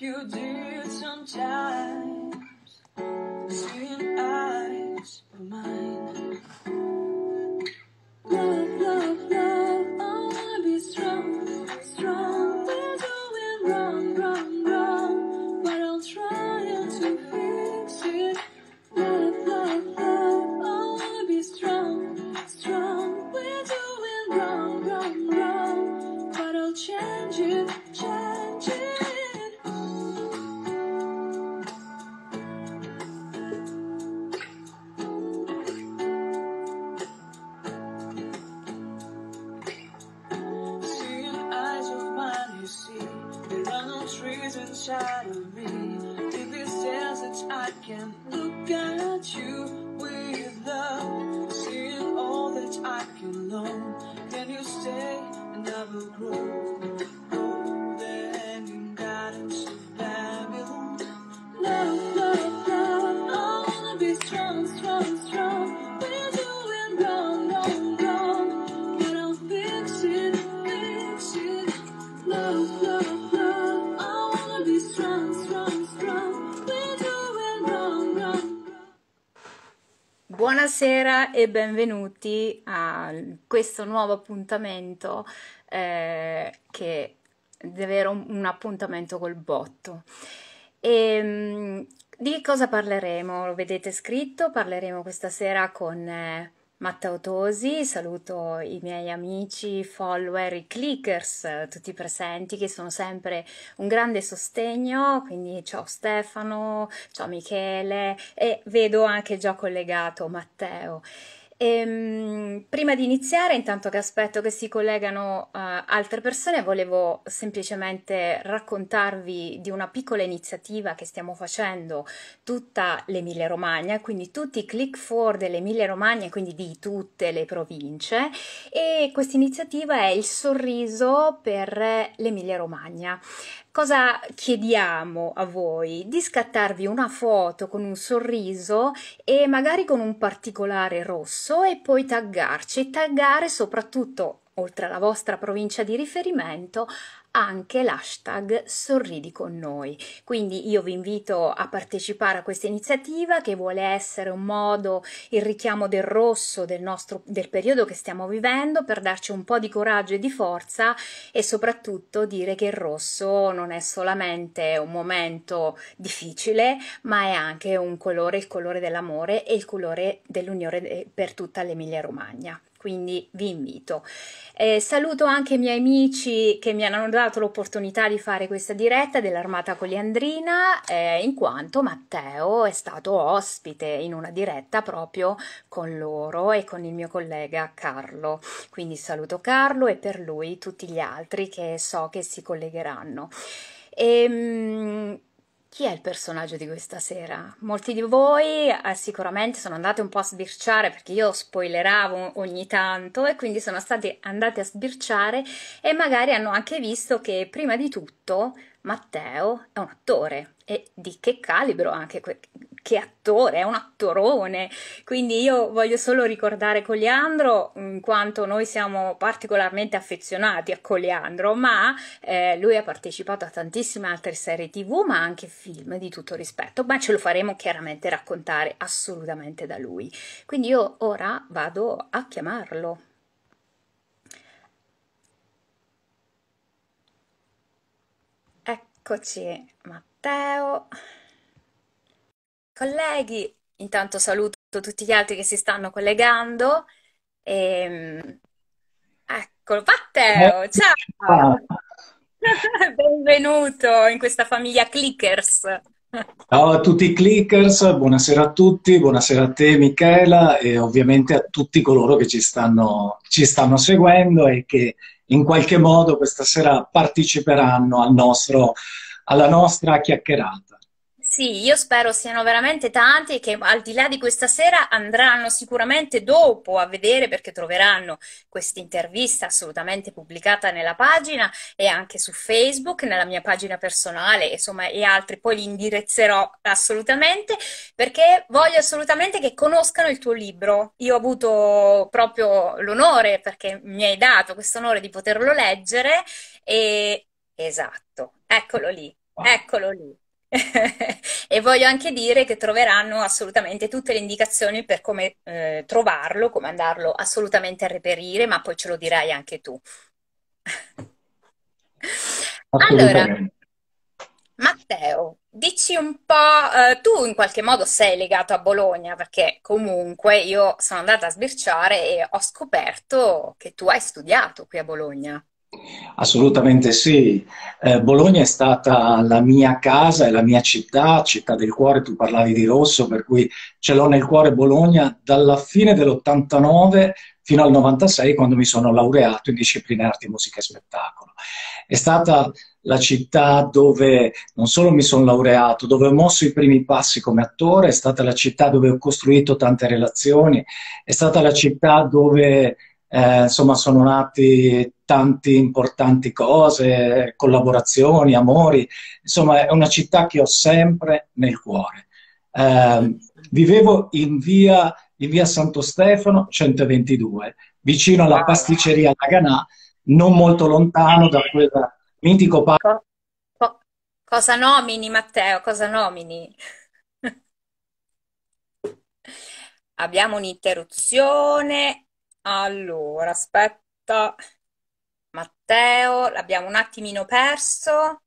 you did sometimes, seeing eyes of mine. Love, love, love, I wanna be strong, strong. We're doing wrong, wrong, wrong, but I'll try to fix it. Love, love, love, I wanna be strong, strong. We're doing wrong, wrong, wrong, but I'll change it, change it. Seeing eyes of mine, you see, there are no trees inside of me. If it says that I can look at you with love, seeing all that I can learn, can you stay and I will grow? Golden in guidance of Babylon. Love, love, love, I wanna be strong, strong, strong. We're doing wrong, wrong, wrong, but I'll fix it, fix it. Love, love, love, I wanna be strong, strong, strong. We're doing wrong, wrong. Buonasera e benvenuti a questo nuovo appuntamento che è davvero un appuntamento col botto. Di che cosa parleremo? Lo vedete scritto, parleremo questa sera con Matteo Tosi. Saluto i miei amici, follower, i clickers, tutti presenti che sono sempre un grande sostegno, quindi ciao Stefano, ciao Michele e vedo anche già collegato Matteo. Prima di iniziare, intanto che aspetto che si collegano altre persone, volevo semplicemente raccontarvi di una piccola iniziativa che stiamo facendo tutta l'Emilia Romagna, quindi tutti i click for dell'Emilia Romagna, quindi di tutte le province, e questa iniziativa è il sorriso per l'Emilia Romagna. Cosa chiediamo a voi? Di scattarvi una foto con un sorriso e magari con un particolare rosso e poi taggarci e taggare soprattutto, oltre alla vostra provincia di riferimento, anche l'hashtag Sorridi con noi. Quindi io vi invito a partecipare a questa iniziativa che vuole essere un modo, il richiamo del rosso del periodo che stiamo vivendo per darci un po' di coraggio e di forza e soprattutto dire che il rosso non è solamente un momento difficile, ma è anche un colore, il colore dell'amore e il colore dell'unione per tutta l'Emilia Romagna. Quindi vi invito. Saluto anche i miei amici che mi hanno dato l'opportunità di fare questa diretta dell'Armata Cogliandrina, in quanto Matteo è stato ospite in una diretta proprio con loro e con il mio collega Carlo. Quindi saluto Carlo e per lui tutti gli altri che so che si collegheranno. Chi è il personaggio di questa sera? Molti di voi sicuramente sono andati un po' a sbirciare perché io spoileravo ogni tanto e quindi sono stati andati a sbirciare e magari hanno anche visto che prima di tutto Matteo è un attore e di che calibro anche che attore, è un attorone. Quindi io voglio solo ricordare Coliandro in quanto noi siamo particolarmente affezionati a Coliandro, ma lui ha partecipato a tantissime altre serie TV, ma anche film di tutto rispetto, ma ce lo faremo chiaramente raccontare assolutamente da lui. Quindi io ora vado a chiamarlo. Eccoci, Matteo. Colleghi, intanto saluto tutti gli altri che si stanno collegando. Ecco, Matteo, ciao! Ah, Benvenuto in questa famiglia Clickers. ciao a tutti i clickers, buonasera a tutti, buonasera a te Michela e ovviamente a tutti coloro che ci stanno seguendo e che in qualche modo questa sera parteciperanno alla nostra chiacchierata. Sì, io spero siano veramente tanti e che al di là di questa sera andranno sicuramente dopo a vedere perché troveranno questa intervista assolutamente pubblicata nella pagina e anche su Facebook, nella mia pagina personale, insomma, e altri poi li indirizzerò assolutamente perché voglio assolutamente che conoscano il tuo libro. Io ho avuto proprio l'onore, perché mi hai dato questo onore di poterlo leggere e esatto, eccolo lì. Eccolo lì. E voglio anche dire che troveranno assolutamente tutte le indicazioni per come trovarlo, come andarlo assolutamente a reperire, ma poi ce lo dirai anche tu. Allora, Assolutamente. Matteo, dici un po', tu in qualche modo sei legato a Bologna, perché comunque io sono andata a sbirciare e ho scoperto che tu hai studiato qui a Bologna. Assolutamente sì. Bologna è stata la mia casa e la mia città, città del cuore, tu parlavi di rosso, per cui ce l'ho nel cuore Bologna dalla fine dell'89 fino al 96, quando mi sono laureato in discipline arti, musica e spettacolo. È stata la città dove non solo mi sono laureato, dove ho mosso i primi passi come attore, è stata la città dove ho costruito tante relazioni, è stata la città dove insomma, sono nati tante importanti cose, collaborazioni, amori. Insomma, è una città che ho sempre nel cuore. Vivevo in via Santo Stefano 122, vicino alla Wow. pasticceria Laganà, non molto lontano da quel mitico parco. Co- co- cosa nomini, Matteo? Cosa nomini? Abbiamo un'interruzione. Allora, aspetta, Matteo, l'abbiamo un attimino perso.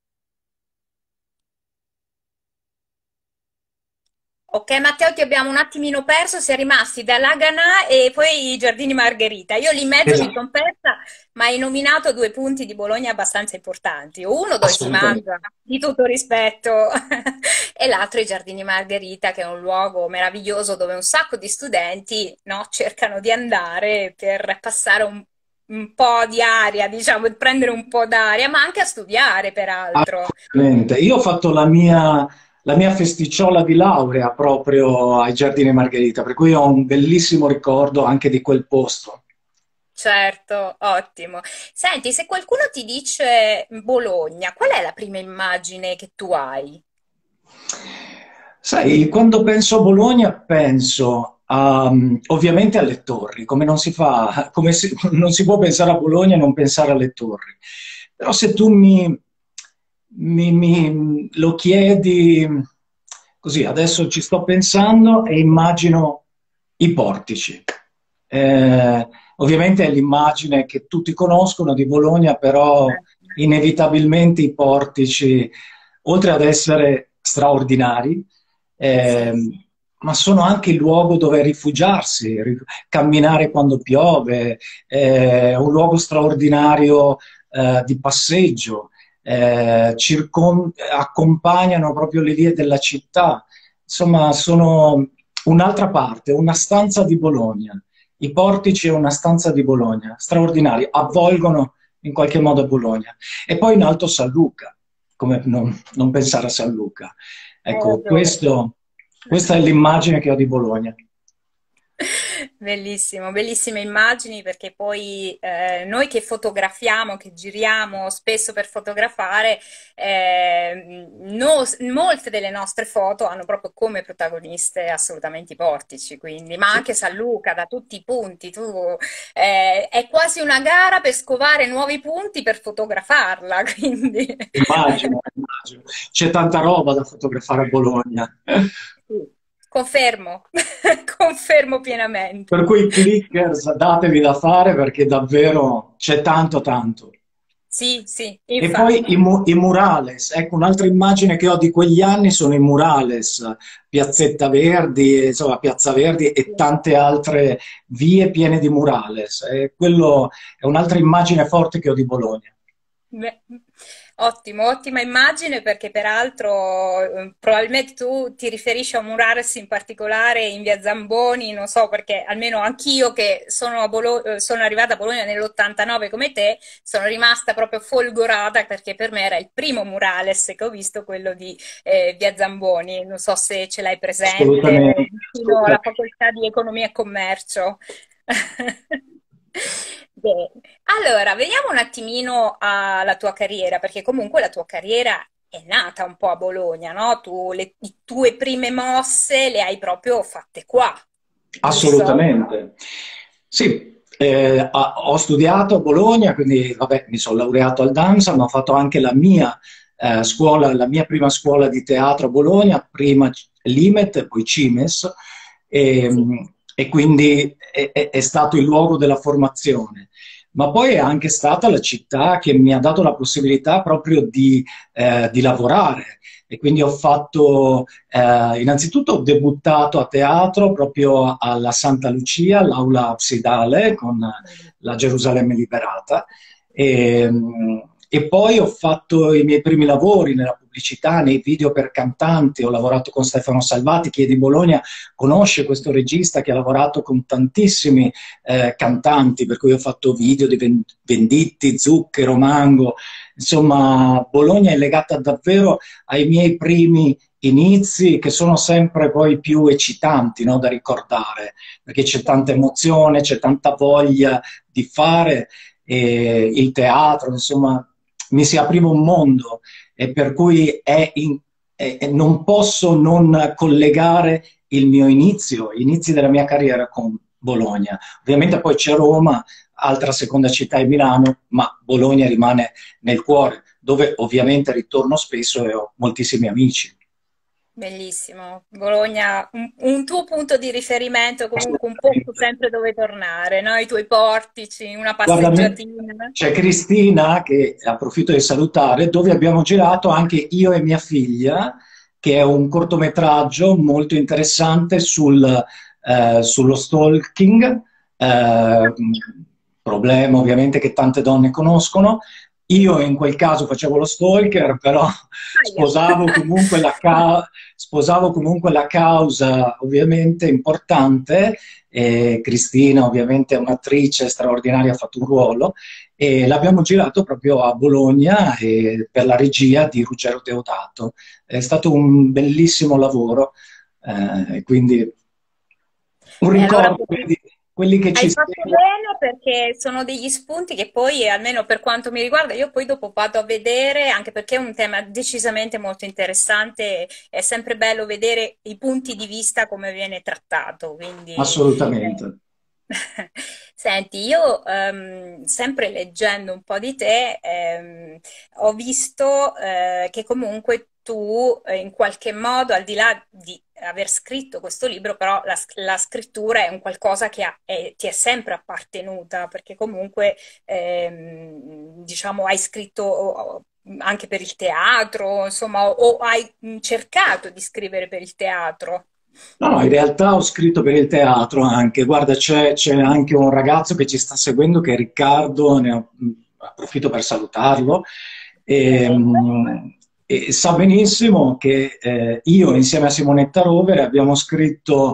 Ok, Matteo, ti abbiamo un attimino perso, si è rimasti da Laganà e poi i Giardini Margherita. Io lì in mezzo mi Esatto, sono persa, ma hai nominato due punti di Bologna abbastanza importanti. Uno dove si assolutamente. mangia, di tutto rispetto, e l'altro i Giardini Margherita, che è un luogo meraviglioso dove un sacco di studenti, no, cercano di andare per passare un po' di aria, diciamo, prendere un po' d'aria, ma anche a studiare, peraltro. Assolutamente. Io ho fatto la mia festicciola di laurea proprio ai Giardini Margherita, per cui ho un bellissimo ricordo anche di quel posto. Certo, ottimo. Senti, se qualcuno ti dice Bologna, qual è la prima immagine che tu hai? Sai, quando penso a Bologna penso ovviamente alle torri, come non si fa, non si può pensare a Bologna e non pensare alle torri. Però se tu lo chiedi così, adesso ci sto pensando e immagino i portici. Ovviamente è l'immagine che tutti conoscono di Bologna, però inevitabilmente i portici, oltre ad essere straordinari, Sì, ma sono anche il luogo dove rifugiarsi, camminare quando piove, un luogo straordinario di passeggio, accompagnano proprio le vie della città. Insomma, sono un'altra parte, una stanza di Bologna. I portici è una stanza di Bologna, straordinari, avvolgono in qualche modo Bologna. E poi in alto San Luca, come non pensare a San Luca. hai Ecco, ragione. questa è l'immagine che ho di Bologna. Bellissimo, bellissime immagini perché poi noi che fotografiamo, che giriamo spesso per fotografare, molte delle nostre foto hanno proprio come protagoniste assolutamente i portici, quindi, ma Sì. anche San Luca da tutti i punti. È quasi una gara per scovare nuovi punti per fotografarla, quindi Immagino, immagino. C'è tanta roba da fotografare a Bologna. sì, confermo, confermo Per pienamente. cui clickers datevi da fare perché davvero c'è tanto tanto. Sì, sì, E poi infatti. i murales, ecco un'altra immagine che ho di quegli anni sono i murales, Piazzetta Verdi, insomma Piazza Verdi e Sì. tante altre vie piene di murales. E quello è un'altra immagine forte che ho di Bologna. Beh, ottimo, ottima immagine perché peraltro probabilmente tu ti riferisci a un murales in particolare in via Zamboni, non so perché almeno anch'io che sono, sono arrivata a Bologna nell'89 come te, sono rimasta proprio folgorata perché per me era il primo murales che ho visto, quello di via Zamboni, non so se ce l'hai presente, Assolutamente, vicino alla assolutamente. facoltà di Economia e Commercio. Bene. Allora, veniamo un attimino alla tua carriera, perché comunque la tua carriera è nata un po' a Bologna, no? Tu le tue prime mosse le hai proprio fatte qua, giusto? Assolutamente. Sì, ho studiato a Bologna, quindi vabbè, mi sono laureato al DAMSA, ma ho fatto anche la mia scuola, la mia prima scuola di teatro a Bologna, prima l'IMET e poi CIMES, e, Sì. e quindi è stato il luogo della formazione. Ma poi è anche stata la città che mi ha dato la possibilità proprio di lavorare. E quindi ho fatto, innanzitutto ho debuttato a teatro proprio alla Santa Lucia, all'Aula Absidale con la Gerusalemme Liberata. E, e poi ho fatto i miei primi lavori nella pubblicità, nei video per cantanti. Ho lavorato con Stefano Salvati, chi è di Bologna conosce questo regista che ha lavorato con tantissimi cantanti, per cui ho fatto video di Venditti, Zucchero, Mango. Insomma, Bologna è legata davvero ai miei primi inizi, che sono sempre poi più eccitanti, no, da ricordare, perché c'è tanta emozione, c'è tanta voglia di fare il teatro, insomma, mi si apriva un mondo e per cui non posso non collegare il mio inizio, gli inizi della mia carriera con Bologna. Ovviamente poi c'è Roma, altra seconda città è Milano, ma Bologna rimane nel cuore, dove ovviamente ritorno spesso e ho moltissimi amici. Bellissimo. Bologna, un tuo punto di riferimento, comunque un posto Assolutamente. sempre dove tornare, no? I tuoi portici, una Guarda, passeggiatina. c'è Cristina, che approfitto di salutare, dove abbiamo girato anche io e mia figlia, che è un cortometraggio molto interessante sullo stalking, eh, problema ovviamente che tante donne conoscono. Io in quel caso facevo lo stalker, però Ahia. sposavo comunque la causa ovviamente importante. Cristina ovviamente è un'attrice straordinaria, ha fatto un ruolo e l'abbiamo girato proprio a Bologna per la regia di Ruggero Deodato. È stato un bellissimo lavoro, quindi un E allora ricordo, quindi quelli che ci hai fatto seguono. bene perché sono degli spunti che poi, almeno per quanto mi riguarda, io poi dopo vado a vedere, anche perché è un tema decisamente molto interessante, è sempre bello vedere i punti di vista come viene trattato, quindi Assolutamente. eh, Senti, io sempre leggendo un po' di te, ho visto che comunque tu in qualche modo, al di là di aver scritto questo libro, però la scrittura è un qualcosa che ti è sempre appartenuta, perché comunque diciamo hai scritto anche per il teatro, insomma, o hai cercato di scrivere per il teatro. No, no, in realtà ho scritto per il teatro anche. Guarda, c'è anche un ragazzo che ci sta seguendo, che è Riccardo, approfitto per salutarlo, e, Bene. e sa benissimo che io insieme a Simonetta Rovere abbiamo scritto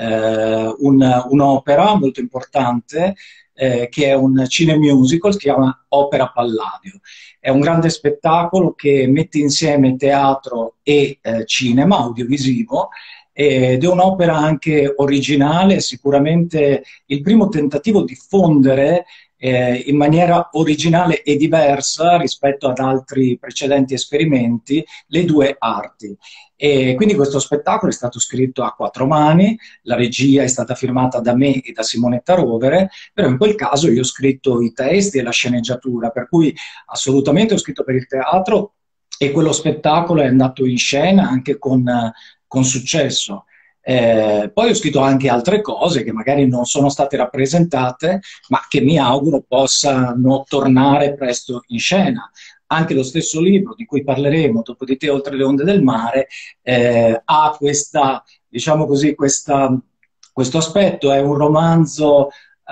un'opera molto importante, che è un cinemusical, si chiama Opera Palladio. È un grande spettacolo che mette insieme teatro e cinema audiovisivo ed è un'opera anche originale, sicuramente il primo tentativo di fondere in maniera originale e diversa rispetto ad altri precedenti esperimenti le due arti. E quindi questo spettacolo è stato scritto a quattro mani, la regia è stata firmata da me e da Simonetta Rovere, però in quel caso io ho scritto i testi e la sceneggiatura, per cui assolutamente ho scritto per il teatro e quello spettacolo è andato in scena anche con successo. Poi ho scritto anche altre cose che magari non sono state rappresentate, ma che mi auguro possano tornare presto in scena. Anche lo stesso libro di cui parleremo, Dopo di te, oltre le onde del mare, ha questa, diciamo così, questo aspetto. È un romanzo,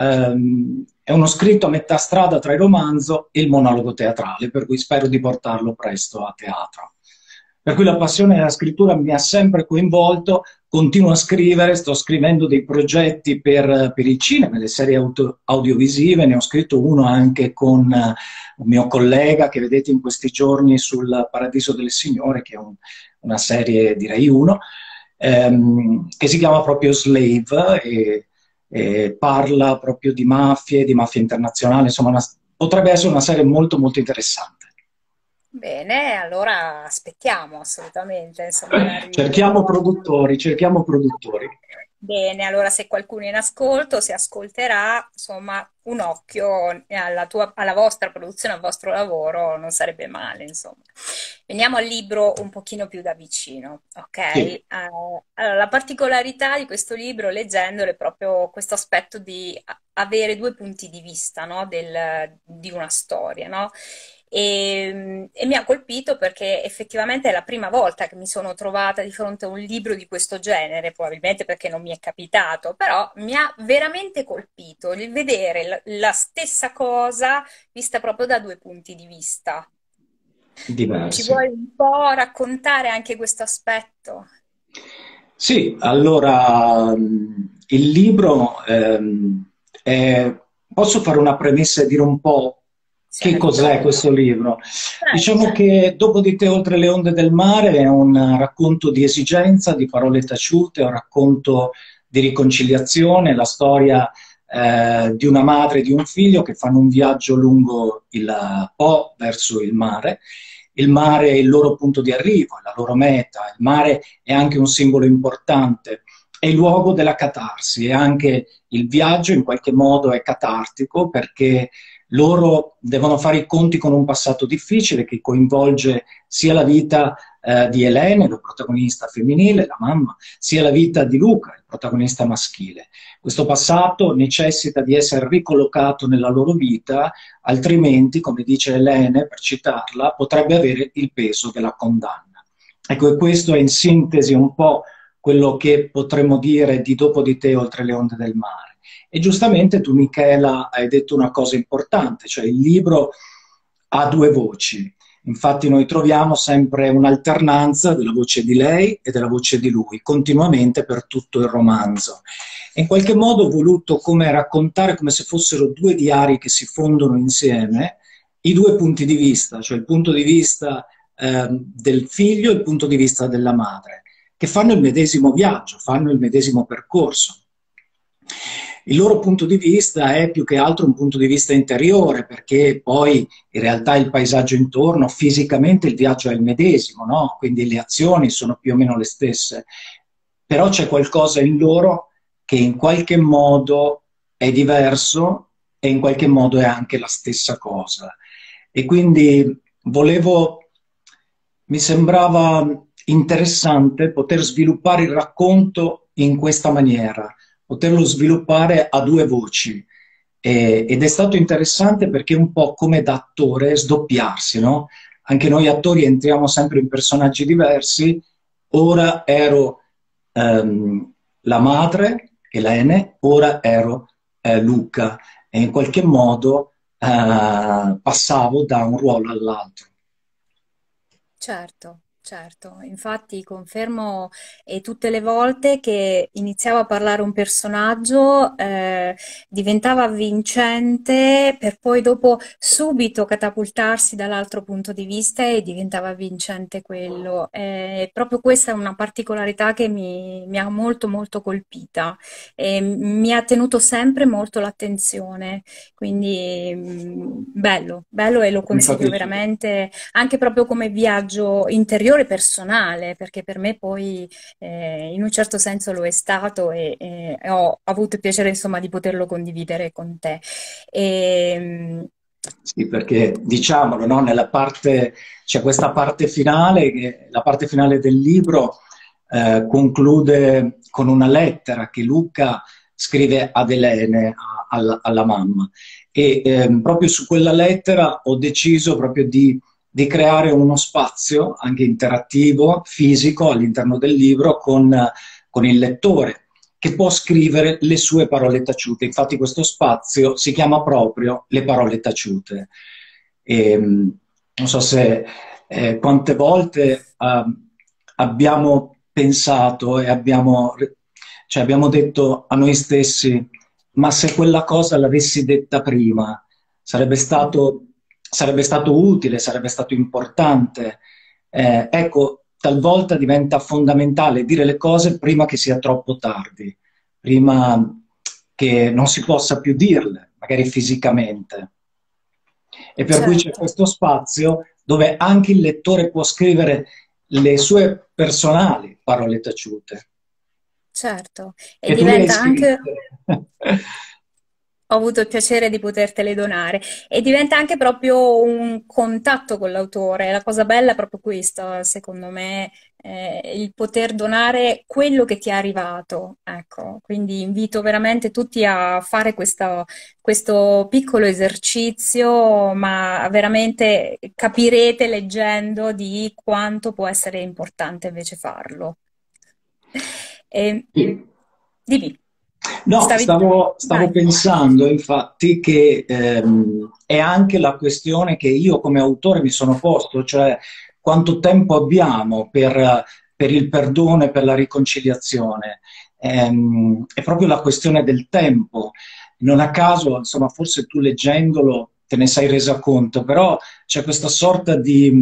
è uno scritto a metà strada tra il romanzo e il monologo teatrale, per cui spero di portarlo presto a teatro. Per cui la passione della scrittura mi ha sempre coinvolto, continuo a scrivere, sto scrivendo dei progetti per il cinema, le serie audiovisive, ne ho scritto uno anche con un mio collega che vedete in questi giorni sul Paradiso delle Signore, che è una serie direi uno, che si chiama proprio Slave e parla proprio di mafia internazionale, insomma potrebbe essere una serie molto molto interessante. Bene, allora aspettiamo assolutamente, insomma, Cerchiamo l'arrivo. produttori, cerchiamo produttori. Bene, allora se qualcuno è in ascolto, si ascolterà, insomma, un occhio alla vostra produzione, al vostro lavoro, non sarebbe male, insomma. Veniamo al libro un pochino più da vicino, ok? Sì, Allora, la particolarità di questo libro, leggendolo, è proprio questo aspetto di avere due punti di vista, no? Di una storia, no? E mi ha colpito perché effettivamente è la prima volta che mi sono trovata di fronte a un libro di questo genere, probabilmente perché non mi è capitato, però mi ha veramente colpito il vedere la stessa cosa vista proprio da due punti di vista. Ci diversi. vuoi un po' raccontare anche questo aspetto? Sì, allora il libro posso fare una premessa e dire un po' che cos'è Certo, questo libro? Diciamo certo. che Dopo di te oltre le onde del mare è un racconto di esigenza, di parole taciute, è un racconto di riconciliazione, la storia di una madre e di un figlio che fanno un viaggio lungo il Po verso il mare. Il mare è il loro punto di arrivo, è la loro meta, il mare è anche un simbolo importante, è il luogo della catarsi, è anche il viaggio in qualche modo è catartico perché loro devono fare i conti con un passato difficile che coinvolge sia la vita di Elene, la protagonista femminile, la mamma, sia la vita di Luca, il protagonista maschile. Questo passato necessita di essere ricollocato nella loro vita, altrimenti, come dice Elene, per citarla, potrebbe avere il peso della condanna. Ecco, e questo è in sintesi un po' quello che potremmo dire di Dopo di te oltre le onde del mare. E giustamente tu, Michela, hai detto una cosa importante, cioè il libro ha due voci. Infatti noi troviamo sempre un'alternanza della voce di lei e della voce di lui, continuamente per tutto il romanzo. E in qualche modo ho voluto come raccontare come se fossero due diari che si fondono insieme, i due punti di vista, cioè il punto di vista del figlio e il punto di vista della madre, che fanno il medesimo viaggio, fanno il medesimo percorso. Il loro punto di vista è più che altro un punto di vista interiore, perché poi in realtà il paesaggio intorno, fisicamente il viaggio è il medesimo, no? Quindi le azioni sono più o meno le stesse, però c'è qualcosa in loro che in qualche modo è diverso e in qualche modo è anche la stessa cosa. E quindi mi sembrava interessante poter sviluppare il racconto in questa maniera, poterlo sviluppare a due voci. Ed è stato interessante perché è un po' come da attore sdoppiarsi, no? Anche noi attori entriamo sempre in personaggi diversi. Ora ero la madre, Elene, ora ero Luca e in qualche modo passavo da un ruolo all'altro. Certo, certo, infatti confermo e tutte le volte che iniziava a parlare un personaggio diventava vincente per poi dopo subito catapultarsi dall'altro punto di vista e diventava vincente quello. Proprio questa è una particolarità che mi ha molto molto colpita e mi ha tenuto sempre molto l'attenzione, quindi bello, bello e lo Mi fa consiglio piacere. veramente anche proprio come viaggio interiore personale, perché per me poi in un certo senso lo è stato e ho avuto il piacere insomma di poterlo condividere con te. E, Sì, perché diciamolo, no? Nella parte, c'è questa parte finale, la parte finale del libro conclude con una lettera che Luca scrive ad Elene, alla mamma. E proprio su quella lettera ho deciso proprio di creare uno spazio anche interattivo, fisico, all'interno del libro con il lettore che può scrivere le sue parole taciute. Infatti questo spazio si chiama proprio Le parole taciute. Non so se quante volte abbiamo pensato e cioè abbiamo detto a noi stessi, ma se quella cosa l'avessi detta prima, sarebbe stato utile, sarebbe stato importante. Ecco, talvolta diventa fondamentale dire le cose prima che sia troppo tardi, prima che non si possa più dirle, magari fisicamente. E per cui c'è certo. questo spazio dove anche il lettore può scrivere le sue personali parole taciute, Certo, e che tu le hai diventa anche, scritte. ho avuto il piacere di potertele donare e diventa anche proprio un contatto con l'autore. La cosa bella è proprio questa, secondo me, il poter donare quello che ti è arrivato. Ecco, quindi invito veramente tutti a fare questo piccolo esercizio, ma veramente capirete leggendo di quanto può essere importante invece farlo. E, Sì. dimmi, No, stavi... stavo Vai. pensando infatti che è anche la questione che io come autore mi sono posto, cioè quanto tempo abbiamo per il perdono e per la riconciliazione. È proprio la questione del tempo. Non a caso, insomma, forse tu leggendolo te ne sei resa conto, però c'è questa sorta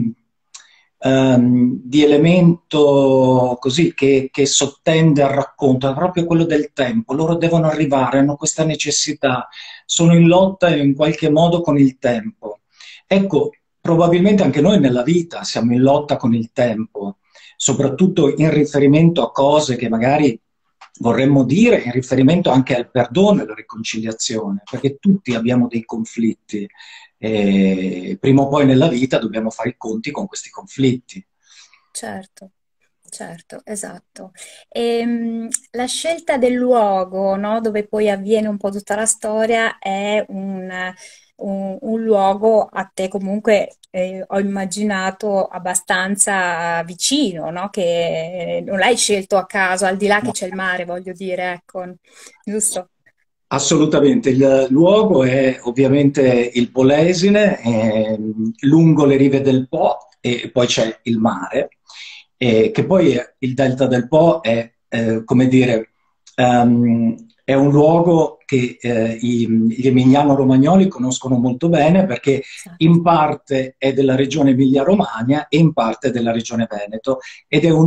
di elemento così che sottende al racconto, è proprio quello del tempo. Loro devono arrivare, hanno questa necessità, sono in lotta in qualche modo con il tempo. Ecco, probabilmente anche noi nella vita siamo in lotta con il tempo, soprattutto in riferimento a cose che magari vorremmo dire, in riferimento anche al perdono e alla riconciliazione, perché tutti abbiamo dei conflitti e prima o poi nella vita dobbiamo fare i conti con questi conflitti. Certo, certo, esatto. La scelta del luogo, no, dove poi avviene un po' tutta la storia è un luogo a te comunque, ho immaginato abbastanza vicino, no? Che non l'hai scelto a caso, al di là che No. c'è il mare, voglio dire, ecco, giusto? Assolutamente, il luogo è ovviamente il Polesine, lungo le rive del Po e poi c'è il mare, che poi il delta del Po è, come dire, è un luogo che gli emiliano-romagnoli conoscono molto bene perché Esatto. in parte è della regione Emilia-Romagna e in parte della regione Veneto ed è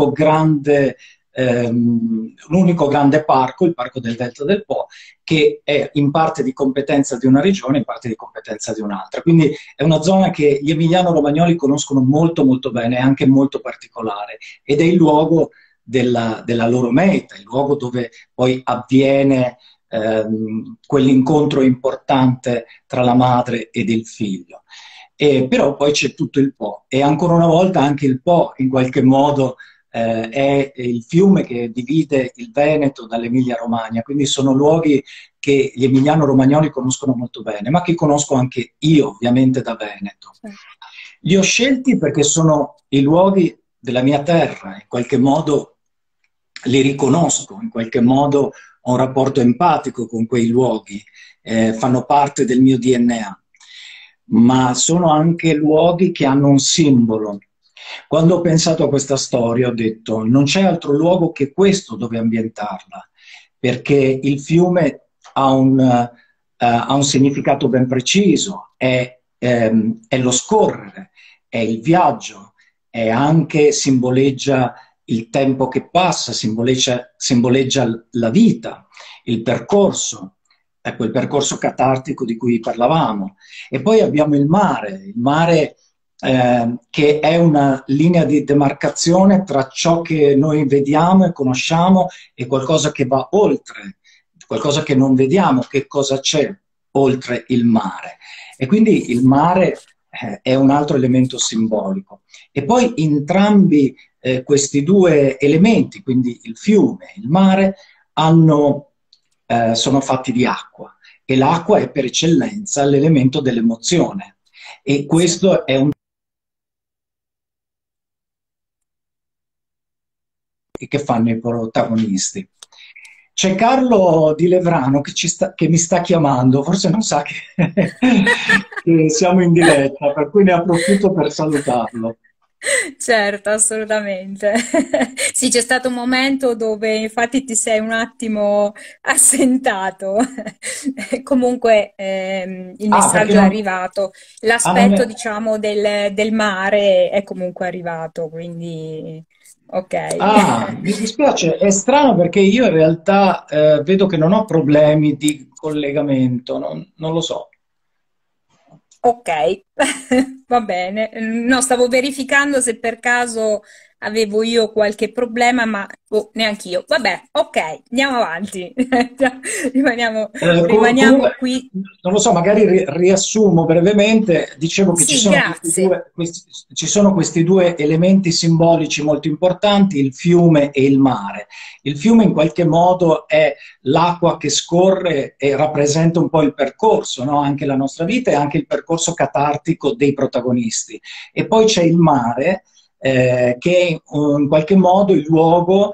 un unico grande parco, il Parco del Delta del Po, che è in parte di competenza di una regione, in parte di competenza di un'altra. Quindi è una zona che gli emiliano-romagnoli conoscono molto molto bene, è anche molto particolare ed è il luogo della loro meta, il luogo dove poi avviene quell'incontro importante tra la madre ed il figlio. Però poi c'è tutto il Po e ancora una volta anche il Po in qualche modo è il fiume che divide il Veneto dall'Emilia-Romagna, quindi sono luoghi che gli emiliano-romagnoli conoscono molto bene, ma che conosco anche io ovviamente da Veneto. Li ho scelti perché sono i luoghi della mia terra, in qualche modo li riconosco, in qualche modo ho un rapporto empatico con quei luoghi, fanno parte del mio DNA, ma sono anche luoghi che hanno un simbolo. Quando ho pensato a questa storia ho detto non c'è altro luogo che questo dove ambientarla, perché il fiume ha un significato ben preciso, è lo scorrere, è il viaggio, è anche simboleggia il tempo che passa, simboleggia la vita, il percorso, ecco il percorso catartico di cui parlavamo. E poi abbiamo il mare che è una linea di demarcazione tra ciò che noi vediamo e conosciamo e qualcosa che va oltre, qualcosa che non vediamo, che cosa c'è oltre il mare. E quindi il mare è un altro elemento simbolico. E poi entrambi questi due elementi, quindi il fiume e il mare, sono fatti di acqua e l'acqua è per eccellenza l'elemento dell'emozione. E Sì. questo è un che fanno i protagonisti. C'è Carlo Di Levrano che mi sta chiamando, forse non sa che siamo in diretta, per cui ne approfitto per salutarlo. Certo, assolutamente. Sì, c'è stato un momento dove infatti ti sei un attimo assentato. Comunque il Ah, perché messaggio è non... arrivato. Non L'aspetto, è... diciamo, del mare è comunque arrivato, quindi ok. Ah, mi dispiace, è strano perché io in realtà vedo che non ho problemi di collegamento, non lo so. Ok, va bene. No, stavo verificando se per caso avevo io qualche problema, ma neanch'io. Vabbè, ok, andiamo avanti. Rimaniamo, rimaniamo Comunque, qui. non lo so, magari riassumo brevemente. Dicevo che ci Sì, sono grazie. ci sono questi due elementi simbolici molto importanti, il fiume e il mare. Il fiume in qualche modo è l'acqua che scorre e rappresenta un po' il percorso, no? Anche la nostra vita e anche il percorso catartico dei protagonisti. E poi c'è il mare, che è in qualche modo il luogo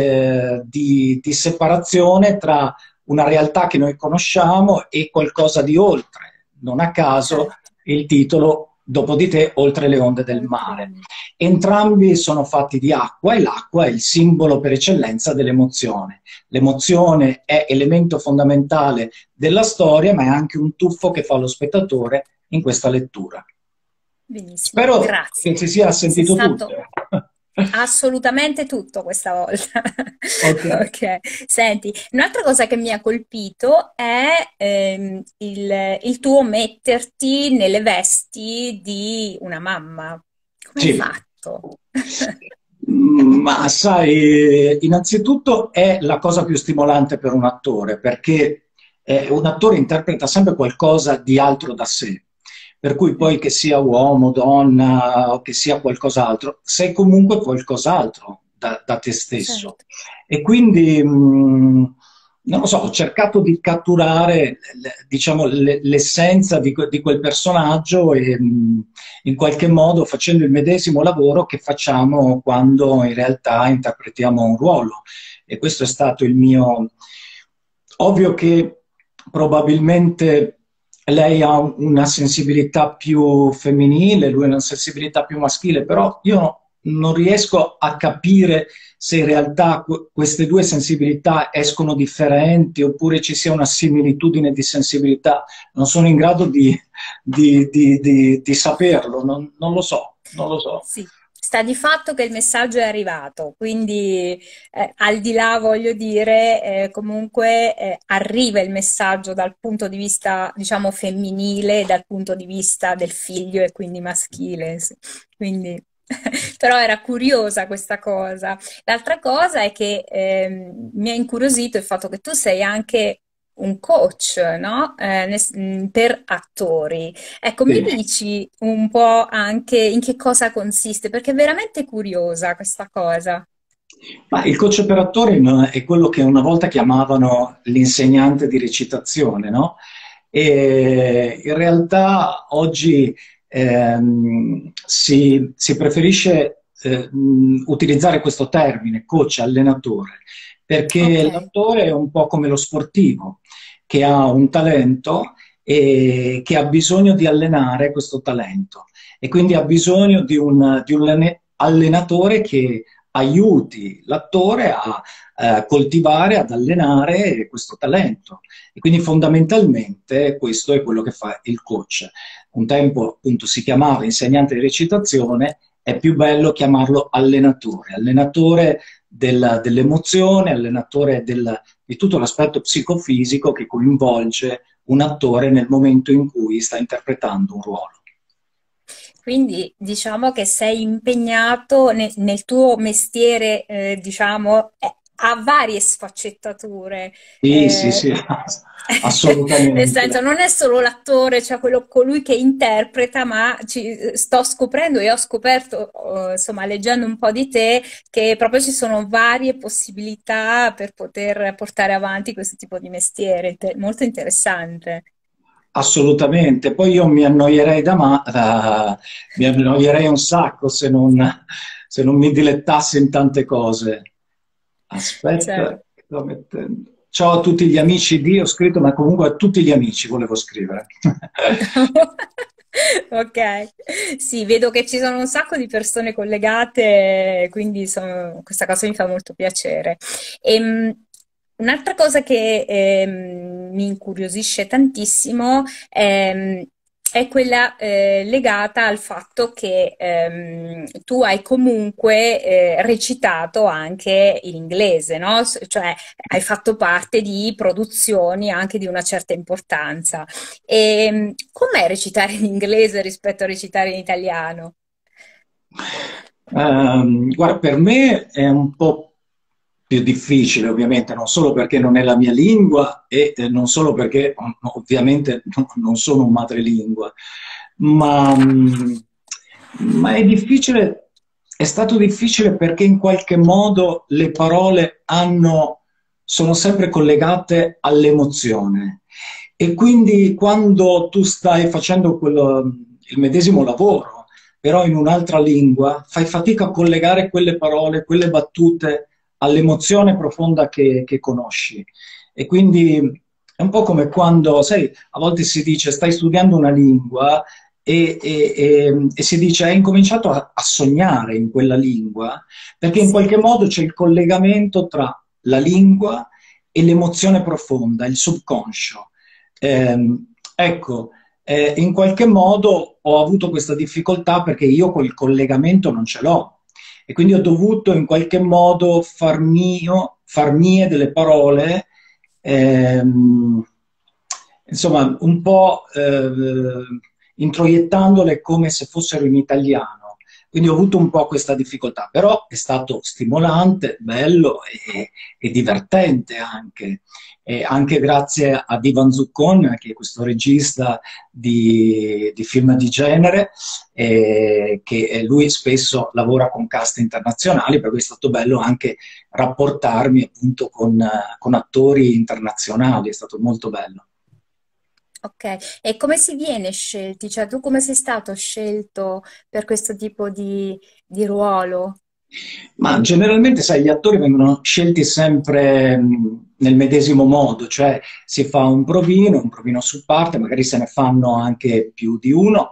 di separazione tra una realtà che noi conosciamo e qualcosa di oltre. Non a caso Certo, il titolo Dopo di te, oltre le onde del oltre. mare. Entrambi sono fatti di acqua e l'acqua è il simbolo per eccellenza dell'emozione. L'emozione è elemento fondamentale della storia, ma è anche un tuffo che fa lo spettatore in questa lettura. Benissimo, Spero che grazie. si sia Sei sentito tutto. stato assolutamente tutto questa volta. Ok. Ok, senti, un'altra cosa che mi ha colpito è il tuo metterti nelle vesti di una mamma. Come hai Sì. fatto? Ma sai, innanzitutto è la cosa più stimolante per un attore, perché un attore interpreta sempre qualcosa di altro da sé, per cui poi Mm, che sia uomo, donna o che sia qualcos'altro, sei comunque qualcos'altro da te stesso. certo, E quindi, non lo so, ho cercato di catturare, diciamo, l'essenza di quel personaggio e in qualche modo facendo il medesimo lavoro che facciamo quando in realtà interpretiamo un ruolo. E questo è stato il mio. Ovvio che probabilmente lei ha una sensibilità più femminile, lui ha una sensibilità più maschile, però io non riesco a capire se in realtà queste due sensibilità escono differenti oppure ci sia una similitudine di sensibilità. Non sono in grado di saperlo, non lo so, non lo so. sì. Sta di fatto che il messaggio è arrivato, quindi al di là, voglio dire, comunque arriva il messaggio dal punto di vista, diciamo, femminile, dal punto di vista del figlio e quindi maschile. Sì. Quindi, però era curiosa questa cosa. L'altra cosa è che mi ha incuriosito il fatto che tu sei anche un coach, no? Per attori. Ecco, mi Sì. dici un po' anche in che cosa consiste, perché è veramente curiosa questa cosa. Ma il coach per attori è quello che una volta chiamavano l'insegnante di recitazione, no? E in realtà oggi si preferisce utilizzare questo termine, coach, allenatore, Ok, perché l'attore è un po' come lo sportivo, che ha un talento e che ha bisogno di allenare questo talento e quindi ha bisogno di un allenatore che aiuti l'attore a coltivare, ad allenare questo talento. E quindi fondamentalmente questo è quello che fa il coach. Un tempo appunto si chiamava insegnante di recitazione, è più bello chiamarlo allenatore, allenatore dell'emozione, allenatore di tutto l'aspetto psicofisico che coinvolge un attore nel momento in cui sta interpretando un ruolo. quindi diciamo che sei impegnato nel tuo mestiere, diciamo, ha varie sfaccettature. Sì, sì, eh, sì, Nel senso, assolutamente. non è solo l'attore, cioè colui che interpreta, ma sto scoprendo e ho scoperto, insomma, leggendo un po' di te, che proprio ci sono varie possibilità per poter portare avanti questo tipo di mestiere. Molto interessante. Assolutamente, poi io mi annoierei un sacco se non mi dilettassi in tante cose. Certo. Aspetta, che sto mettendo. Ciao a tutti gli amici di, ho scritto, ma comunque a tutti gli amici volevo scrivere. Ok, sì, vedo che ci sono un sacco di persone collegate, quindi questa cosa mi fa molto piacere. Un'altra cosa che mi incuriosisce tantissimo è quella legata al fatto che tu hai comunque recitato anche in inglese, no? Cioè hai fatto parte di produzioni anche di una certa importanza. Com'è recitare in inglese rispetto a recitare in italiano? Guarda, per me è un po' più difficile, ovviamente, non solo perché non è la mia lingua e non solo perché ovviamente non sono un madrelingua, ma, ma è difficile, è stato difficile perché in qualche modo le parole sono sempre collegate all'emozione. E quindi quando tu stai facendo il medesimo lavoro, però in un'altra lingua, fai fatica a collegare quelle parole, quelle battute all'emozione profonda che conosci. E quindi è un po' come quando, sai, a volte si dice stai studiando una lingua e si dice hai incominciato a sognare in quella lingua, perché in Sì. qualche modo c'è il collegamento tra la lingua e l'emozione profonda, il subconscio. Ecco, in qualche modo ho avuto questa difficoltà perché io quel collegamento non ce l'ho e quindi ho dovuto in qualche modo far mie delle parole, ehm, insomma, un po' introiettandole come se fossero in italiano. Quindi ho avuto un po' questa difficoltà, però è stato stimolante, bello e divertente anche. E anche grazie ad Ivan Zuccon, che è questo regista di film di genere, che lui spesso lavora con cast internazionali, per cui è stato bello anche rapportarmi appunto con attori internazionali, è stato molto bello. Ok, e come si viene scelti? Cioè, tu come sei stato scelto per questo tipo di ruolo? Ma generalmente, sai, gli attori vengono scelti sempre nel medesimo modo, cioè si fa un provino su parte, magari se ne fanno anche più di uno,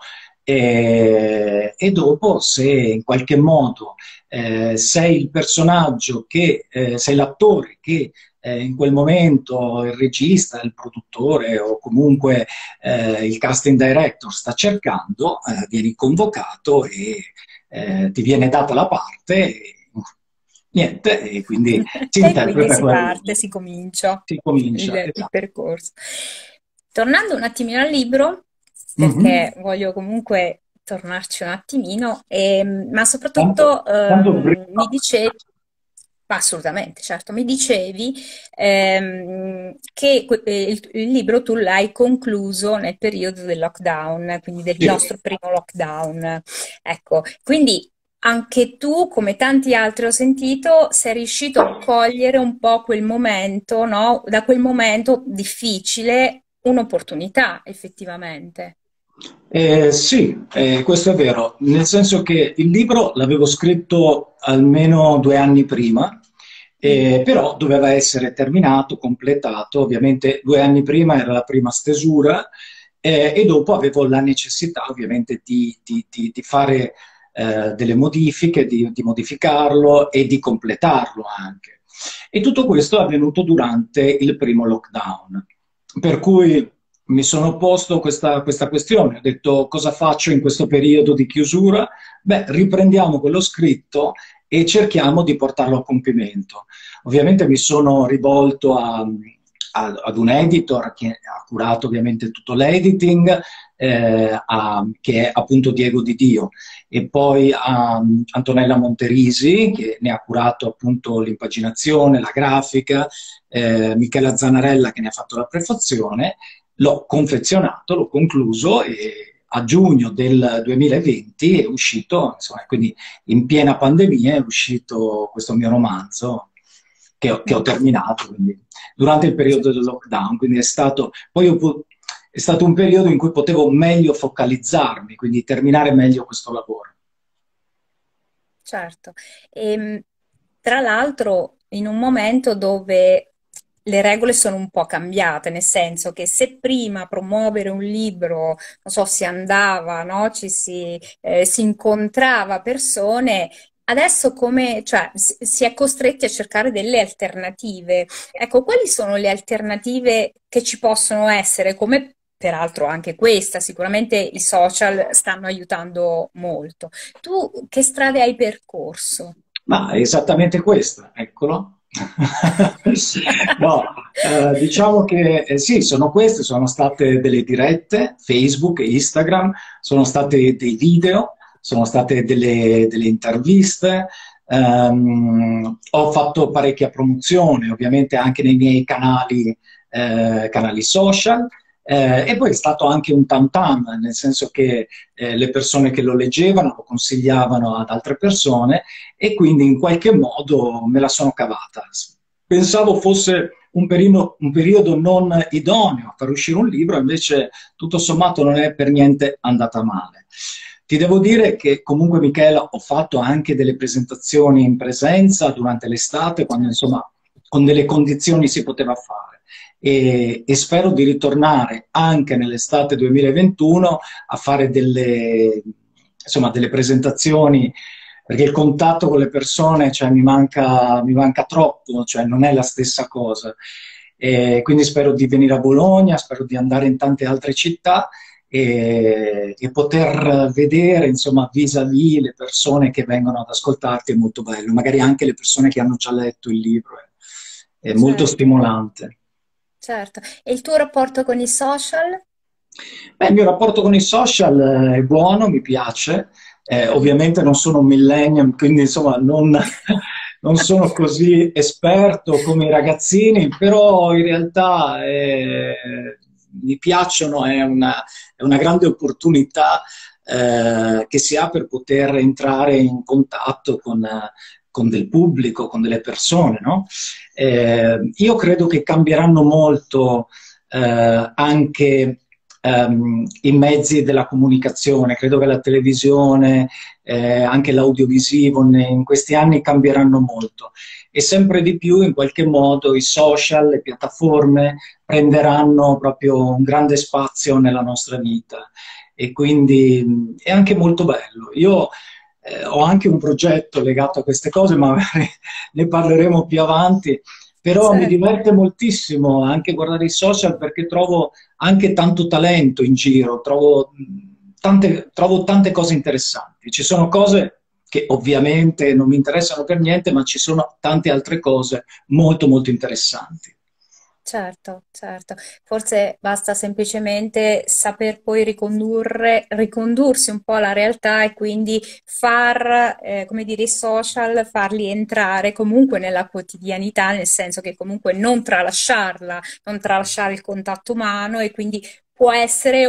e dopo se in qualche modo sei il personaggio sei l'attore che in quel momento il regista, il produttore o comunque il casting director sta cercando, vieni convocato e ti viene data la parte e niente, e quindi si E quindi interpreta si quel parte, ruolo. si comincia Si comincia, il esatto. percorso. Tornando un attimino al libro, Mhm. perché voglio comunque tornarci un attimino, ma Tanto, soprattutto tanto mi breve. dicevi, assolutamente, certo, mi dicevi che il libro tu l'hai concluso nel periodo del lockdown, quindi del Sì. nostro primo lockdown. Ecco, quindi anche tu, come tanti altri ho sentito, sei riuscito a cogliere un po' quel momento, no? Da quel momento difficile, un'opportunità, effettivamente. Sì, questo è vero, nel senso che il libro l'avevo scritto almeno 2 anni prima, Mm. però doveva essere terminato, completato, ovviamente 2 anni prima era la prima stesura, e dopo avevo la necessità ovviamente di fare delle modifiche, di modificarlo e di completarlo anche. E tutto questo è avvenuto durante il primo lockdown, per cui mi sono posto questa questione, ho detto cosa faccio in questo periodo di chiusura? Beh, riprendiamo quello scritto e cerchiamo di portarlo a compimento. Ovviamente mi sono rivolto ad un editor che ha curato ovviamente tutto l'editing, che è appunto Diego Di Dio, e poi a Antonella Monterisi, che ne ha curato appunto l'impaginazione, la grafica, Michela Zanarella che ne ha fatto la prefazione. L'ho confezionato, l'ho concluso e a giugno del 2020 è uscito, insomma, quindi in piena pandemia è uscito questo mio romanzo che ho Mm. terminato, quindi, durante il periodo del lockdown, quindi è stato un periodo in cui potevo meglio focalizzarmi, quindi terminare meglio questo lavoro. Certo. Ehm, Tra l'altro in un momento dove le regole sono un po' cambiate, nel senso che se prima promuovere un libro, non so, si andava, no? Si incontrava persone, adesso come, cioè, si è costretti a cercare delle alternative. Ecco, quali sono le alternative che ci possono essere? Come peraltro anche questa, sicuramente i social stanno aiutando molto. Tu che strade hai percorso? Ma è esattamente questo, eccolo. No, diciamo che sì, sono queste, sono state delle dirette, Facebook e Instagram, sono stati dei video, sono state delle interviste, ho fatto parecchia promozione, ovviamente anche nei miei canali social, e poi è stato anche un tam tam, nel senso che le persone che lo leggevano lo consigliavano ad altre persone e quindi in qualche modo me la sono cavata. Pensavo fosse un periodo non idoneo a far uscire un libro, invece tutto sommato non è per niente andata male. Ti devo dire che comunque, Michela, ho fatto anche delle presentazioni in presenza durante l'estate, quando insomma con delle condizioni si poteva fare. E spero di ritornare anche nell'estate 2021 a fare insomma, delle presentazioni, perché il contatto con le persone, cioè, mi manca troppo, cioè, non è la stessa cosa. E quindi spero di venire a Bologna, spero di andare in tante altre città e poter vedere, insomma, vis-à-vis le persone che vengono ad ascoltarti è molto bello, magari anche le persone che hanno già letto il libro, è molto Certo, stimolante. certo. E il tuo rapporto con i social? Beh, il mio rapporto con i social è buono, mi piace. Ovviamente non sono un millennium, quindi insomma non sono così esperto come i ragazzini, però in realtà mi piacciono, è una grande opportunità che si ha per poter entrare in contatto con del pubblico, con delle persone, no? Io credo che cambieranno molto anche i mezzi della comunicazione, credo che la televisione, anche l'audiovisivo in questi anni cambieranno molto e sempre di più in qualche modo i social, le piattaforme prenderanno proprio un grande spazio nella nostra vita e quindi è anche molto bello. Io ho anche un progetto legato a queste cose, ma magari ne parleremo più avanti. Però mi Certo. diverte moltissimo anche guardare i social perché trovo anche tanto talento in giro, trovo tante cose interessanti. Ci sono cose che ovviamente non mi interessano per niente, ma ci sono tante altre cose molto molto interessanti. Certo, certo. Forse basta semplicemente saper poi ricondursi un po' alla realtà e quindi come dire, i social, farli entrare comunque nella quotidianità, nel senso che comunque non tralasciarla, non tralasciare il contatto umano e quindi può essere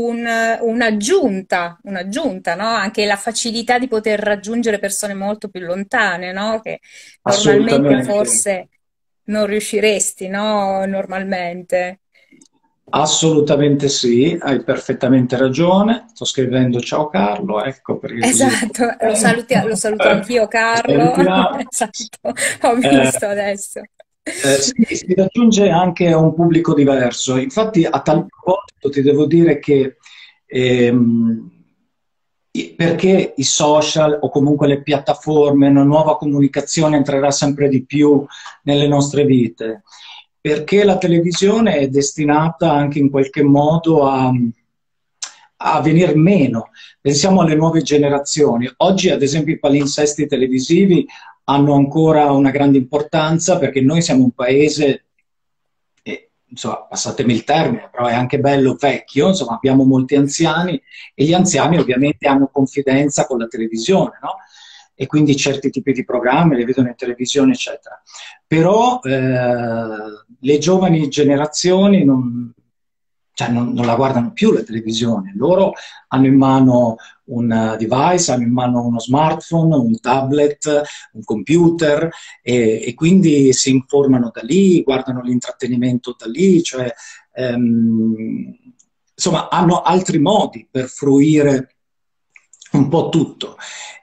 un'aggiunta, no? Anche la facilità di poter raggiungere persone molto più lontane, no? Che normalmente Assolutamente. forse non riusciresti, no? Normalmente. Assolutamente sì, hai perfettamente ragione. Sto scrivendo ciao Carlo, ecco perché così. Esatto, lo saluto anch'io, Carlo. Salutiamo. Esatto, ho Eh, visto adesso. sì, si raggiunge anche un pubblico diverso. Infatti, a tal proposito, ti devo dire che ehm, perché i social o comunque le piattaforme, una nuova comunicazione entrerà sempre di più nelle nostre vite? Perché la televisione è destinata anche in qualche modo a venir meno. Pensiamo alle nuove generazioni. Oggi, ad esempio, i palinsesti televisivi hanno ancora una grande importanza perché noi siamo un paese, insomma, passatemi il termine, però è anche bello vecchio, insomma, abbiamo molti anziani e gli anziani ovviamente hanno confidenza con la televisione, no? E quindi certi tipi di programmi le vedono in televisione, eccetera. Però le giovani generazioni cioè non la guardano più la televisione, loro hanno in mano un device, hanno in mano uno smartphone, un tablet, un computer e quindi si informano da lì, guardano l'intrattenimento da lì, cioè insomma hanno altri modi per fruire un po' tutto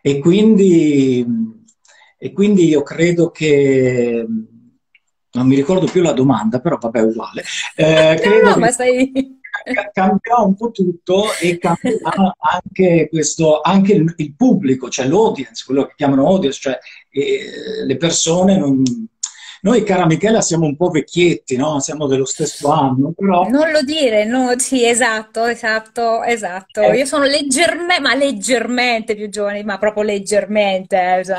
e quindi io credo che non mi ricordo più la domanda, però vabbè, è uguale. No, Credo no, che ma stai... cambierà un po' tutto e cambierà anche anche il pubblico, cioè l'audience, quello che chiamano audience, cioè le persone. Noi, cara Michela, siamo un po' vecchietti, no? Siamo dello stesso anno, però Non lo dire, no, sì, esatto, esatto, esatto. eh, Io sono leggermente, ma leggermente più giovane, ma proprio leggermente, cioè.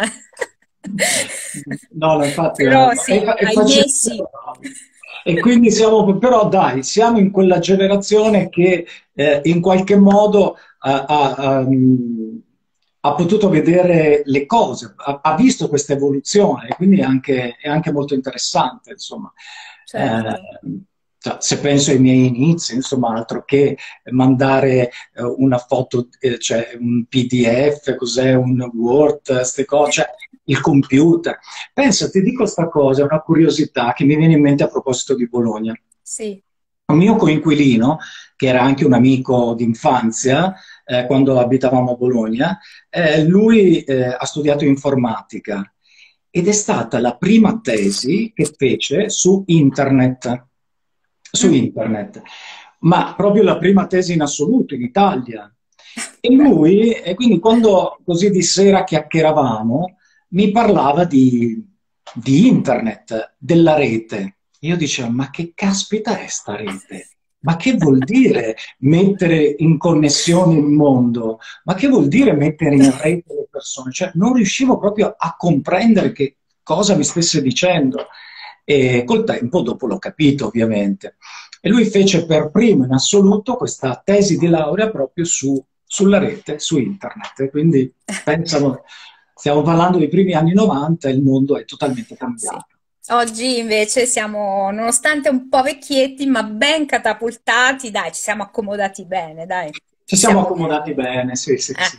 no, no, infatti Però sì, è ahimè facile. sì. E quindi però dai, siamo in quella generazione che in qualche modo ha potuto vedere le cose, ha visto questa evoluzione, e quindi è anche molto interessante, insomma. certo. Cioè, se penso ai miei inizi, insomma, altro che mandare una foto, cioè un PDF, cos'è un Word, queste cose, cioè il computer. Pensa, ti dico sta cosa, una curiosità che mi viene in mente a proposito di Bologna. Sì. Un mio coinquilino, che era anche un amico d'infanzia, quando abitavamo a Bologna, lui ha studiato informatica ed è stata la prima tesi che fece su internet, Mm. ma proprio la prima tesi in assoluto in Italia. E Beh, lui, e quindi quando così di sera chiacchieravamo, mi parlava di internet, della rete. Io dicevo, ma che caspita è sta rete? Ma che vuol dire mettere in connessione il mondo? Ma che vuol dire mettere in rete le persone? Cioè, non riuscivo proprio a comprendere che cosa mi stesse dicendo. E col tempo, dopo l'ho capito, ovviamente. E lui fece per primo in assoluto questa tesi di laurea proprio sulla rete, su internet. E quindi, pensano, stiamo parlando dei primi anni 90 e il mondo è totalmente sì. cambiato. Oggi invece siamo, nonostante un po' vecchietti, ma ben catapultati, dai, ci siamo accomodati bene, dai, Ci ci siamo siamo bene. accomodati bene, sì, sì, sì.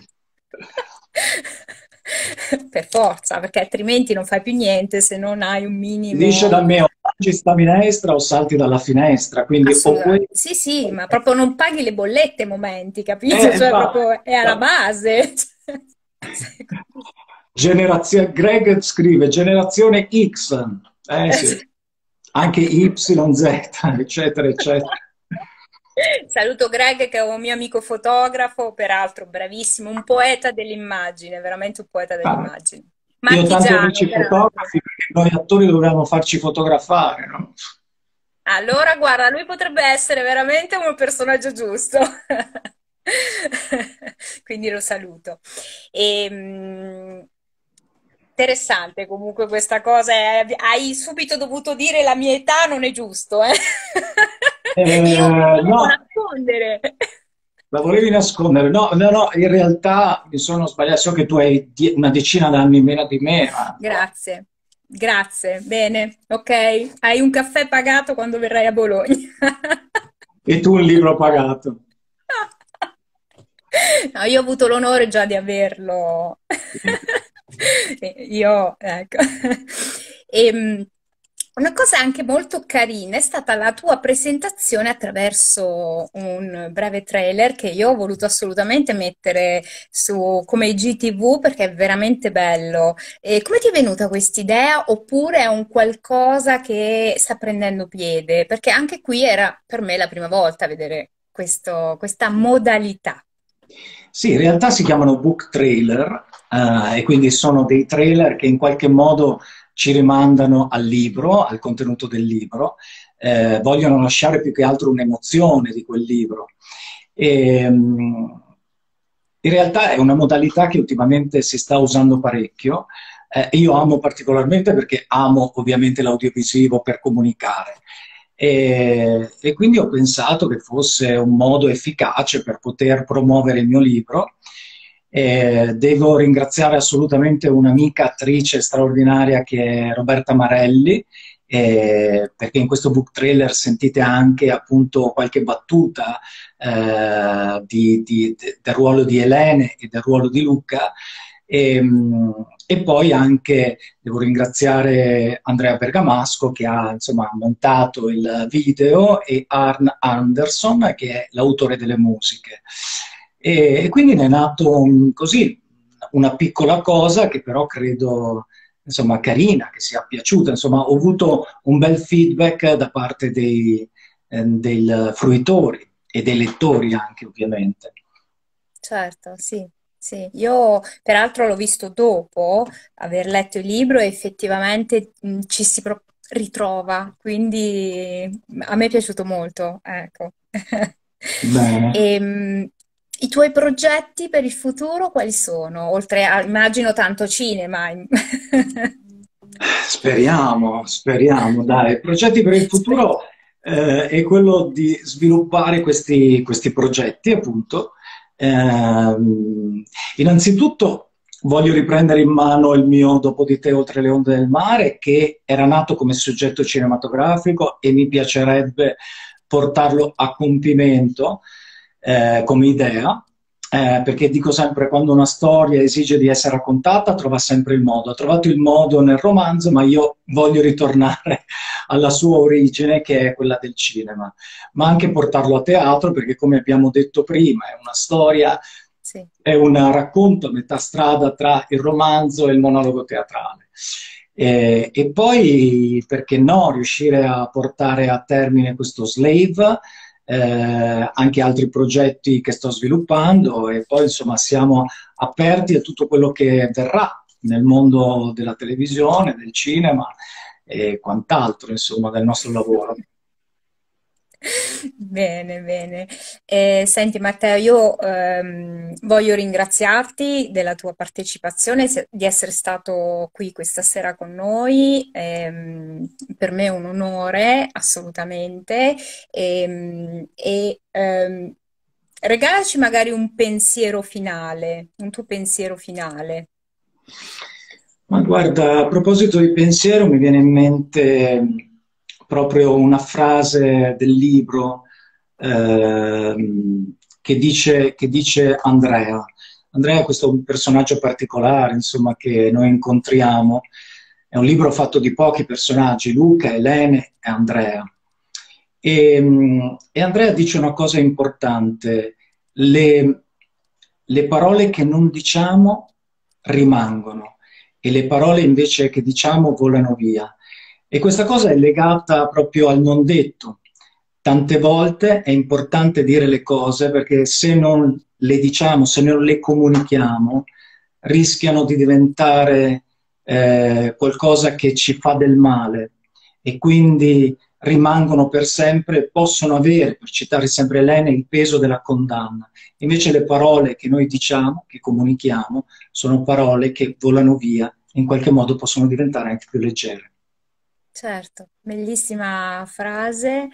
Per forza, perché altrimenti non fai più niente se non hai un Si dice minimo. da me o mangi sta minestra o salti dalla finestra, quindi o Assolutamente. questo. Sì, sì, ma proprio non paghi le bollette ai momenti, capito? Cioè, Infatti, proprio è alla infatti. base. Cioè, Generazione, Greg scrive generazione X, eh sì, anche Y, Z, eccetera, eccetera. saluto Greg che è un mio amico fotografo, peraltro bravissimo, un poeta dell'immagine, veramente un poeta Ah, dell'immagine. io ho tanti Marchigiano, amici peraltro. fotografi perché noi attori dobbiamo farci fotografare, no? Allora, guarda, lui potrebbe essere veramente un personaggio giusto. Quindi lo saluto. Interessante comunque questa cosa. Hai subito dovuto dire la mia età non è giusto, eh? Io la volevo No, nascondere. la volevi nascondere? No, no, no, in realtà mi sono sbagliato, so che tu hai una decina d'anni meno di me, ma Grazie, grazie. Bene, ok. Hai un caffè pagato quando verrai a Bologna. e tu un libro pagato. No, io ho avuto l'onore già di averlo. Io, ecco. Ehm, una cosa anche molto carina è stata la tua presentazione attraverso un breve trailer che io ho voluto assolutamente mettere su come IGTV perché è veramente bello. E come ti è venuta quest'idea? Oppure è un qualcosa che sta prendendo piede? Perché anche qui era per me la prima volta vedere questa modalità. Sì, in realtà si chiamano book trailer, e quindi sono dei trailer che in qualche modo ci rimandano al libro, al contenuto del libro, vogliono lasciare più che altro un'emozione di quel libro. E, in realtà è una modalità che ultimamente si sta usando parecchio. Io amo particolarmente perché amo ovviamente l'audiovisivo per comunicare. E quindi ho pensato che fosse un modo efficace per poter promuovere il mio libro. Devo ringraziare assolutamente un'amica attrice straordinaria che è Roberta Marelli, perché in questo book trailer sentite anche appunto qualche battuta del ruolo di Elene e del ruolo di Luca. E poi anche devo ringraziare Andrea Bergamasco che ha insomma montato il video e Arn Anderson che è l'autore delle musiche. E quindi ne è nato così una piccola cosa che però credo insomma carina, che sia piaciuta. Insomma, ho avuto un bel feedback da parte dei fruitori e dei lettori anche ovviamente. Certo, sì, sì. Io peraltro l'ho visto dopo aver letto il libro e effettivamente ci si ritrova, quindi a me è piaciuto molto, ecco. Bene. I tuoi progetti per il futuro quali sono? Oltre a, immagino tanto cinema. Speriamo, speriamo, dai. Progetti per il Speriamo. futuro è quello di sviluppare questi progetti, appunto, Innanzitutto voglio riprendere in mano il mio Dopo di te oltre le onde del mare, che era nato come soggetto cinematografico e mi piacerebbe portarlo a compimento come idea, perché dico sempre, quando una storia esige di essere raccontata, trova sempre il modo. Ha trovato il modo nel romanzo, ma io voglio ritornare alla sua origine, che è quella del cinema, ma anche portarlo a teatro, perché come abbiamo detto prima, è una storia, Sì. è un racconto a metà strada tra il romanzo e il monologo teatrale. E poi, perché no, riuscire a portare a termine questo Slave, anche altri progetti che sto sviluppando e poi insomma siamo aperti a tutto quello che verrà nel mondo della televisione, del cinema e quant'altro, insomma, del nostro lavoro. Bene, bene. Senti Matteo, io voglio ringraziarti della tua partecipazione, di essere stato qui questa sera con noi. Per me è un onore, assolutamente. Regalaci magari un pensiero finale, un tuo pensiero finale. Ma guarda, a proposito di pensiero, mi viene in mente proprio una frase del libro che dice Andrea. Andrea è questo personaggio particolare, insomma, che noi incontriamo. È un libro fatto di pochi personaggi, Luca, Elene e Andrea. E Andrea dice una cosa importante, le parole che non diciamo rimangono e le parole invece che diciamo volano via. E questa cosa è legata proprio al non detto. Tante volte è importante dire le cose perché se non le diciamo, se non le comunichiamo, rischiano di diventare qualcosa che ci fa del male e quindi rimangono per sempre, possono avere, per citare sempre Elena, il peso della condanna. Invece le parole che noi diciamo, che comunichiamo, sono parole che volano via, in qualche modo possono diventare anche più leggere. Certo, bellissima frase.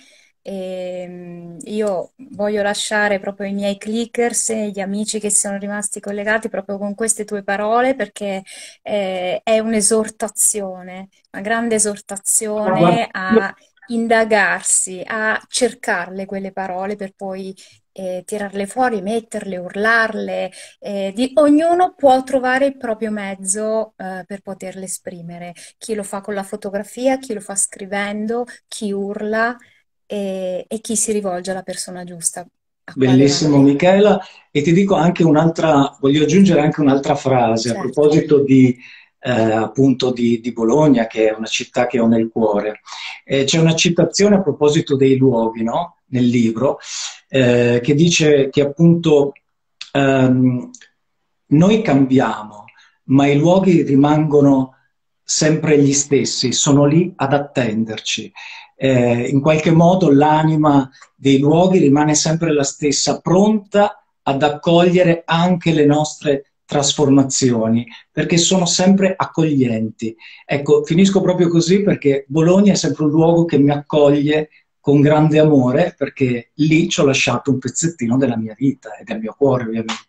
Io voglio lasciare proprio i miei clickers e gli amici che sono rimasti collegati proprio con queste tue parole perché è un'esortazione, una grande esortazione a indagarsi, a cercarle quelle parole per poi tirarle fuori, metterle, urlarle. Ognuno può trovare il proprio mezzo per poterle esprimere. Chi lo fa con la fotografia, chi lo fa scrivendo, chi urla e chi si rivolge alla persona giusta, a quale va Bellissimo bene. Michela, e ti dico anche un'altra, voglio aggiungere anche un'altra frase a Certo. proposito di, appunto di Bologna, che è una città che ho nel cuore. C'è una citazione a proposito dei luoghi, no? Nel libro, che dice che appunto ehm, noi cambiamo, ma i luoghi rimangono sempre gli stessi, sono lì ad attenderci. In qualche modo l'anima dei luoghi rimane sempre la stessa, pronta ad accogliere anche le nostre trasformazioni, perché sono sempre accoglienti. Ecco, finisco proprio così perché Bologna è sempre un luogo che mi accoglie con grande amore, perché lì ci ho lasciato un pezzettino della mia vita e del mio cuore, ovviamente.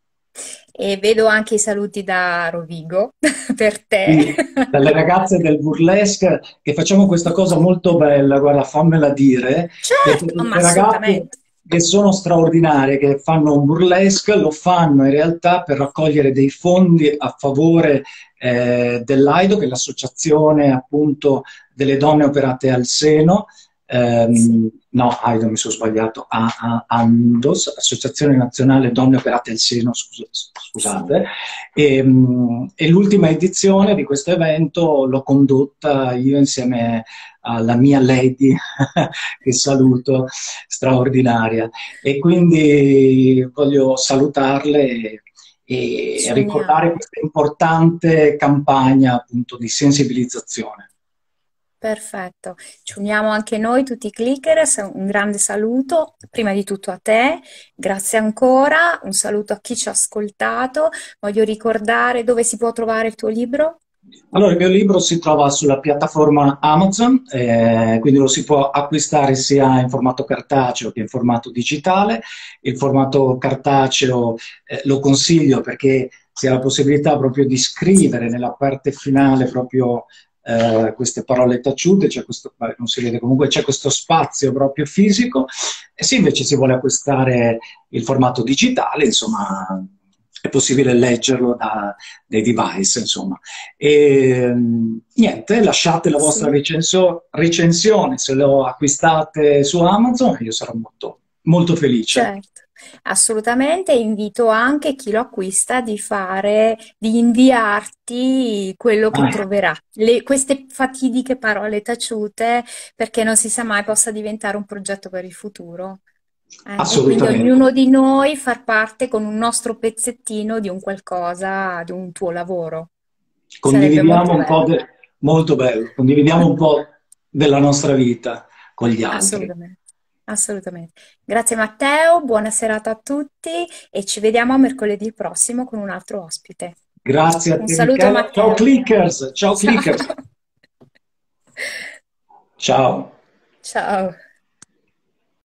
E vedo anche i saluti da Rovigo per te. Sì, dalle ragazze del burlesque che facciamo questa cosa molto bella, guarda, fammela dire, perché Certo, ma le ragazze assolutamente. che sono straordinarie, che fanno un burlesque, lo fanno in realtà per raccogliere dei fondi a favore dell'AIDO, che è l'associazione appunto delle donne operate al seno. Sì, No, AIDO mi sono sbagliato, ANDOS, Associazione Nazionale Donne Operate al Seno, sì. scusate. E l'ultima edizione di questo evento l'ho condotta io insieme alla mia lady, che saluto, straordinaria. E quindi voglio salutarle e Ci ricordare uniamo. questa importante campagna appunto di sensibilizzazione. Perfetto, ci uniamo anche noi tutti i clickers, un grande saluto prima di tutto a te, grazie ancora, un saluto a chi ci ha ascoltato, voglio ricordare dove si può trovare il tuo libro. Allora, il mio libro si trova sulla piattaforma Amazon, quindi lo si può acquistare sia in formato cartaceo che in formato digitale. Il formato cartaceo, lo consiglio perché si ha la possibilità proprio di scrivere nella parte finale proprio queste parole taciute, non si vede comunque, c'è questo spazio proprio fisico. E se invece si vuole acquistare il formato digitale, insomma, è possibile leggerlo dai device, insomma. E niente, lasciate la vostra Sì. recensione se lo acquistate su Amazon, io sarò molto, molto felice. Certo, assolutamente. Invito anche chi lo acquista di inviarti quello che Ah, troverà, queste fatidiche parole taciute, perché non si sa mai possa diventare un progetto per il futuro. E quindi assolutamente. ognuno di noi far parte con un nostro pezzettino di un qualcosa, di un tuo lavoro. Sarebbe Condividiamo molto un po' bello. molto bello, condividiamo un po' della nostra vita con gli altri. Assolutamente, assolutamente. Grazie Matteo, buona serata a tutti e ci vediamo a mercoledì prossimo con un altro ospite. Grazie a Un te, saluto a Michela. Ciao Matteo. clickers, ciao Ciao. clickers. Ciao. Ciao.